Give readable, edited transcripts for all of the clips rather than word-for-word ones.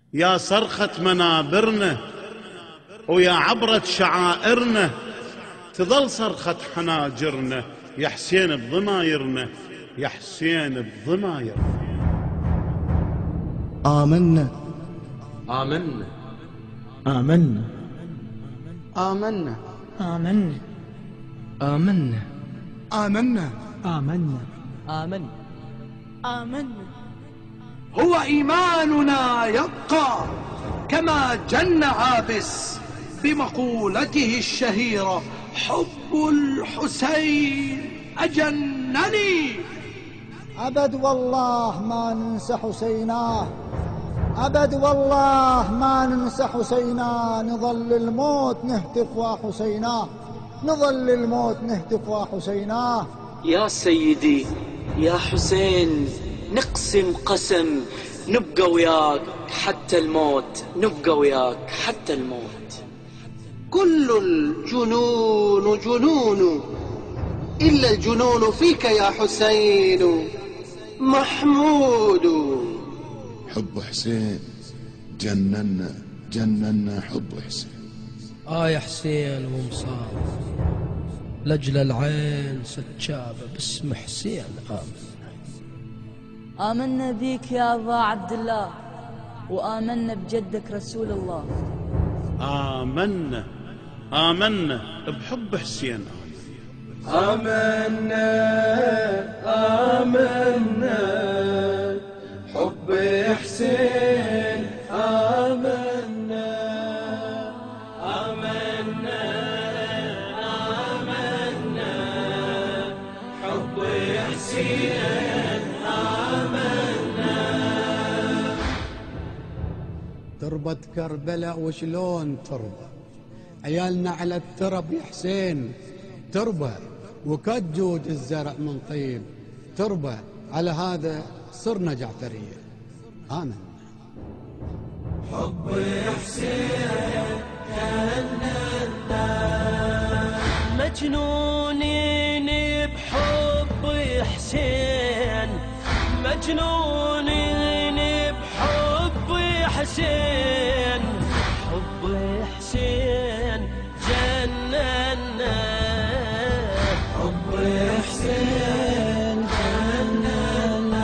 يا صرخة منابرنا ويا عبرة شعائرنا، تظل صرخة حناجرنا يا حسين بضمايرنا، يا حسين بضمايرنا. آمنا آمنا آمنا آمنا آمنا آمنا آمنا آمنا آمنا آمنا. هو إيماننا يبقى كما جن عابس بمقولته الشهيرة: حب الحسين أجنني. أبد والله ما ننسى حسيناه، أبد والله ما ننسى حسيناه، نظل الموت نهتف وحسيناه، نظل الموت نهتف وحسيناه. يا سيدي يا حسين، نقسم قسم نبقى وياك حتى الموت، نبقى وياك حتى الموت. كل الجنون جنون إلا الجنون فيك يا حسين محمود. حب حسين جننا جننا، حب حسين. يا حسين ومصاب لجل العين سجابة باسم حسين. آمنا بيك يا أبا عبد الله، وآمنا بجدك رسول الله. آمنا آمنا بحب حسين. آمنا آمنا حب حسين. آمنا آمنا آمنا حب حسين. آمنا. تربة كربلاء وشلون تربة عيالنا على الترب يا حسين، تربة وكد جود الزرع من طيب، تربة على هذا صرنا جعفرية. آمنا. حب حسين جننا، مجنونين بحب حسين، مجنونين بحب حسين، حب حسين جننا، حب حسين جننا.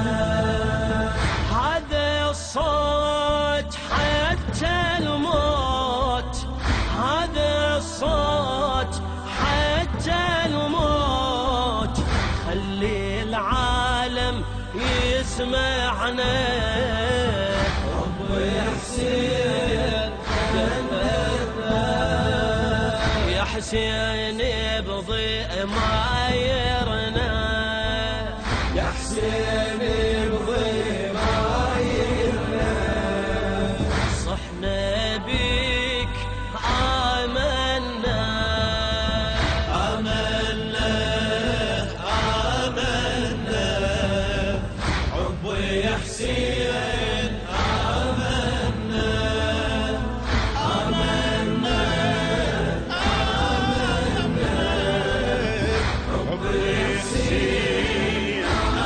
هذا الصوت حتى الموت، هذا الصوت حتى الموت، خلي العالم يسمعنا. حب حسين جننا، يا حسين بضمايرنا، يا حسين بضمايرنا. صحنا بيك آمنا، آمنا آمنا حب حسين. آمنا آمنا آمنا حب حسين.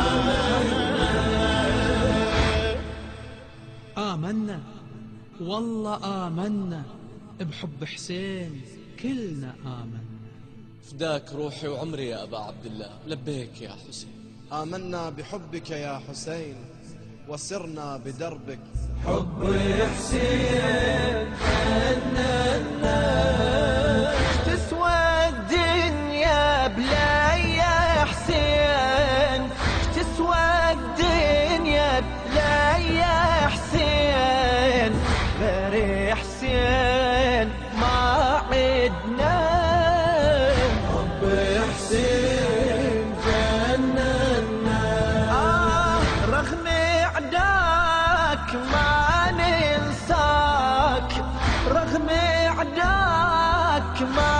آمنا والله آمنا بحب حسين، كلنا آمنا. فداك روحي وعمري يا أبا عبد الله، لبيك يا حسين. آمنا بحبك يا حسين وسرنا بدربك. حب حسين جننا، تسوى الدنيا بلا يا حسين، تسوى الدنيا بلا يا حسين، غير حسين ما عدنا. حب حسين جننا، رغم عداك ما ننساك، رغم عداك ما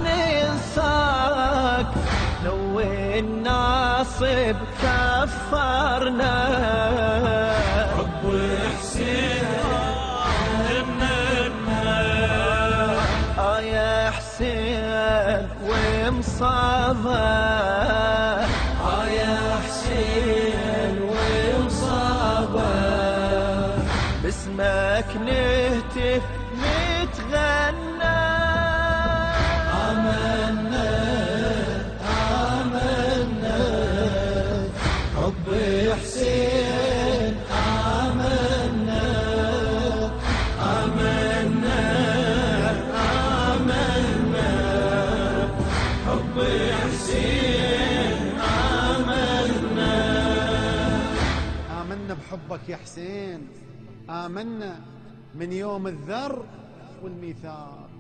ننساك، لو الناصب كفرنا. حب حسين جننا، يا حسين ومصابه، يا حسين ومصابه، باسم باسمك نهتف نتغنى. آمنا آمنا حب حسين، آمنا آمنا آمنا حب حسين، آمنا آمنا بحبك يا حسين، آمنا من يوم الذر والميثاق.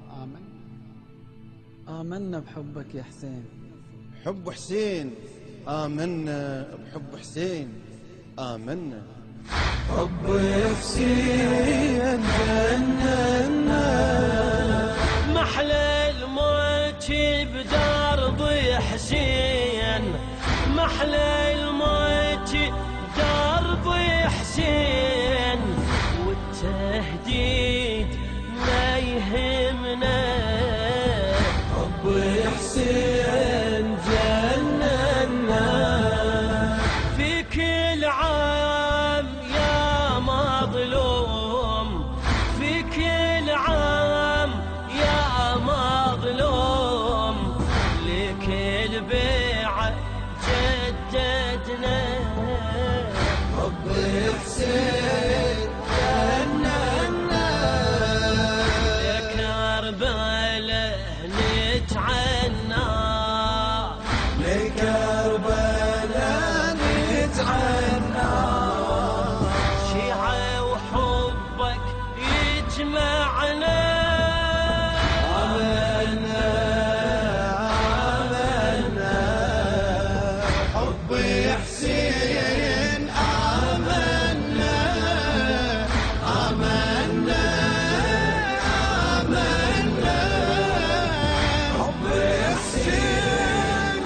آمنا بحبك يا حسين. حب حسين، آمنا بحب حسين، آمنا حب حسين جننا. محلى الموت بدرب حسين، محلى الموت بدرب حسين، والتهديد ما يهمنا. حب حسين جننا. في كل عام يا مظلوم، في كل عام يا مظلوم، لكل بيعة جددنا. حب حسين جننا. يا كربلاء نتعنى، لكربلاء نتعنى. شيعة وحبك يجمعنا. آمنا آمنا حب حسين، آمنا آمنا آمنا حب حسين،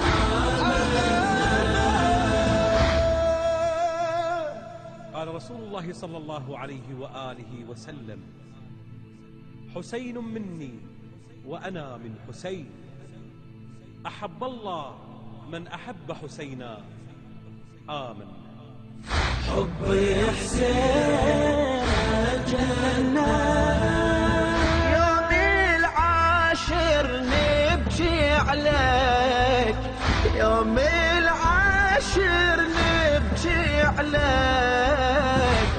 قال رسول الله صلى الله عليه وآله وسلم: حسين مني وأنا من حسين، أحب الله من أحب حسينا. آمن. حب حسين جنة. يوم العاشر نبكي عليك، يوم العاشر نبكي عليك،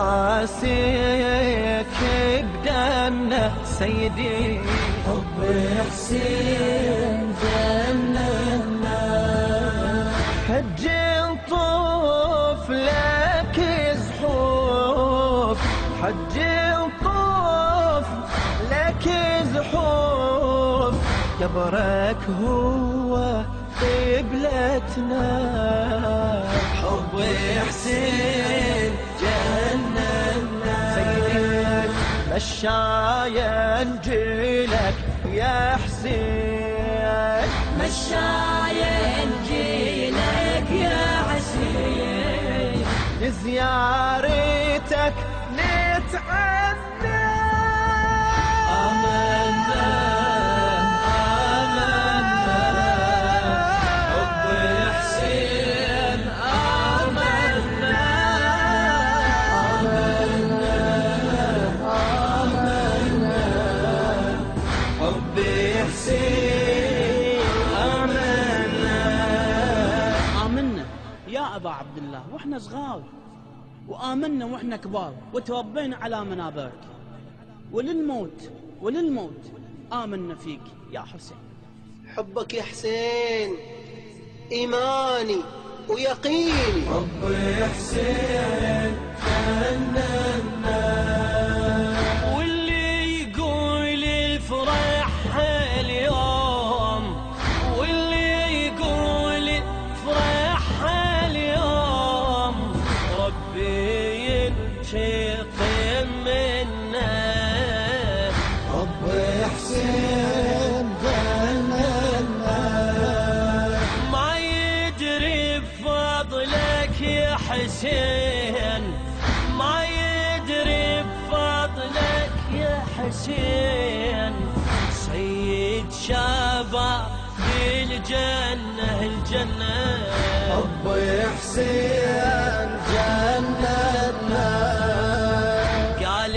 ونواسيك بدمنا سيدي. حب حسين جننا. حج نطوف لك زحوف، حج نطوف لك زحوف، قبرك هو قبلتنا. حب حسين جننا. سيدي مشايا نجيلك يا حسين، مشايا نجيلك يا حسين، لزيارتك نتعنى. آمنا آمنا حب حسين، آمنا آمنا آمنا حب حسين، آمنا آمنا يا أبا عبد الله وإحنا صغار، وآمنا وإحنا كبار، وتربينا على منابرك، وللموت آمنا فيك يا حسين. حبك يا حسين إيماني ويقيني. حب حسين جننا. واللي يقول الفرح اليوم، واللي يقول فرح اليوم، ربي ينتقم منا. حب حسين جننا. ما يدري بفضلك يا حسين، ما يدري بفضلك يا حسين، سيد شباب الجنة. حب حسين جننا. قال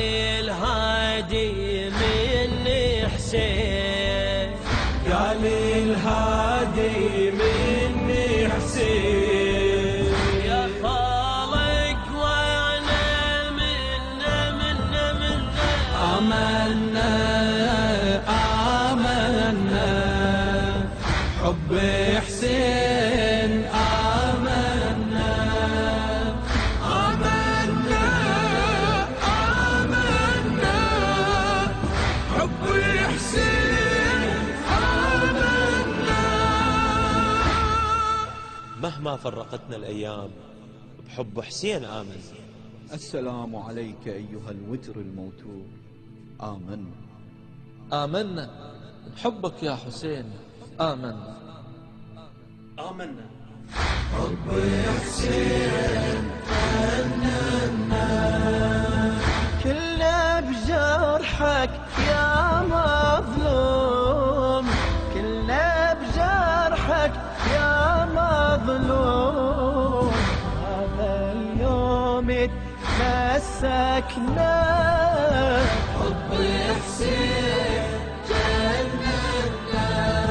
آمنا آمنا حب حسين آمنا آمنا آمنا حب حسين آمنا. مهما فرقتنا الأيام بحب حسين آمنا. السلام عليك أيها الوتر الموتور. آمنا آمنا بحبك يا حسين. آمنا آمنا حب حسين آمنا كله بجرحك يا مظلوم، كله بجرحك يا مظلوم. هذا اليوم تمسكنا حب حسين جننا،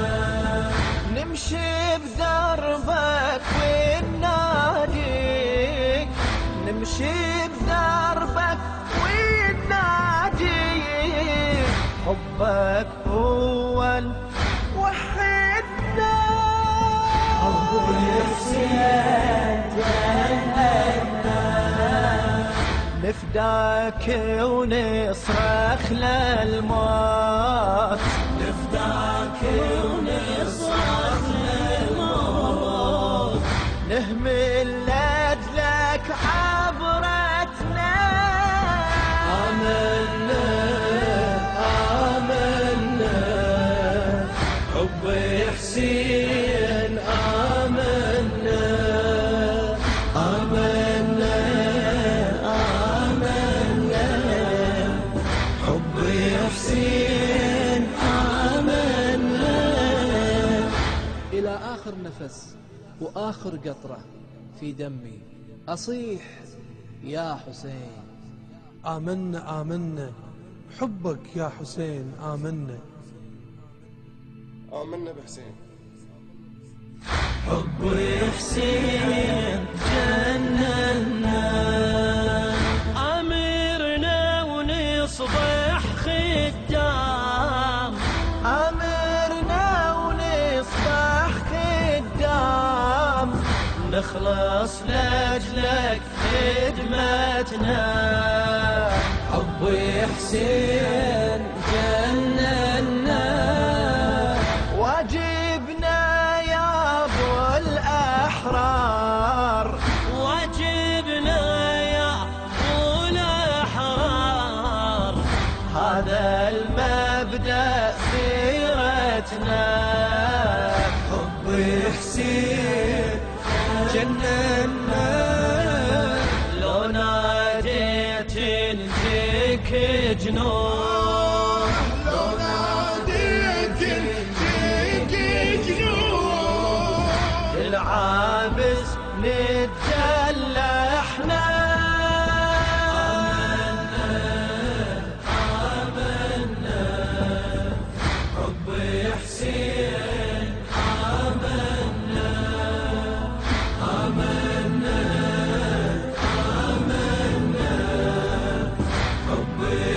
نمشي بدربك ونناديك، نمشي بدربك ونناديك. حبك هو وحدنا. حب حسين جننا، نفداك ونصرخ للموت، نفداك ونصرخ للموت. نهمل لأجلك عبرتنا. آمنا آمنا حب حسين آمنا آمنا آمنا حب حسين آمنا. إلى آخر نفس وآخر قطرة في دمي أصيح يا حسين. آمنا آمنا حبك يا حسين. آمنا آمنا بحسين. حب حسين جننا، أمرنا ونصبح خدام، أمرنا ونصبح خدام. نخلص لأجلك خدمتنا. حب حسين جننا، واجبنا يا ابو الاحرار، واجبنا يا ابو الاحرار. هذا المبدأ سيرتنا. حب حسين جننا، لو ناديت نجيك جنون، لو ناديت نجيك جنون. العابس نتجلى احنا. آمنا حب حسين آمنا آمنا آمنا حب